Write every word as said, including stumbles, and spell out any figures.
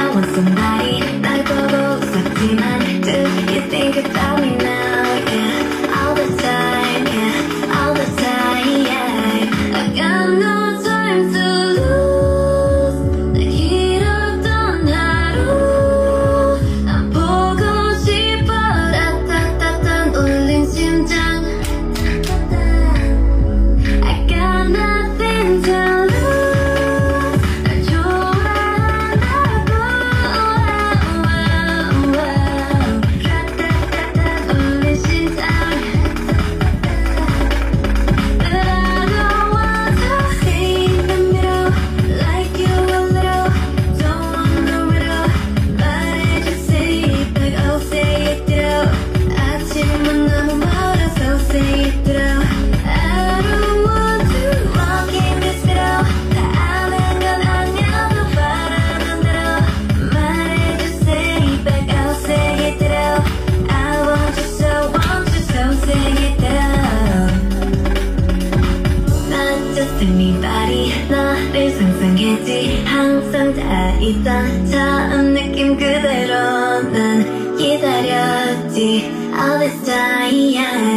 want somebody 날 보고 웃었지만 do you think about me now? Yeah, all the time, yeah, all the time, yeah. I got no time to lose. 내 길었던 하루 난 보고 싶어. 따따따따 울린 심장. I got nothing to lose. 날 좋아한다고. 따따따따 울린 심장. But I don't want to stay in the middle like you a little. Don't want no riddle. 말해주세요. But I'll say it through. 아침은 너무 멀어서 say it through. I don't want to walk in this middle. 다 아는 건 아니어도 바라는 대로 말해주세요. But I'll say it through. I want you so want you so say it through. Not just anybody. 너를 상상했지. 항상 다 있던 처음 느낌 그대로 난 기다렸지. All this time.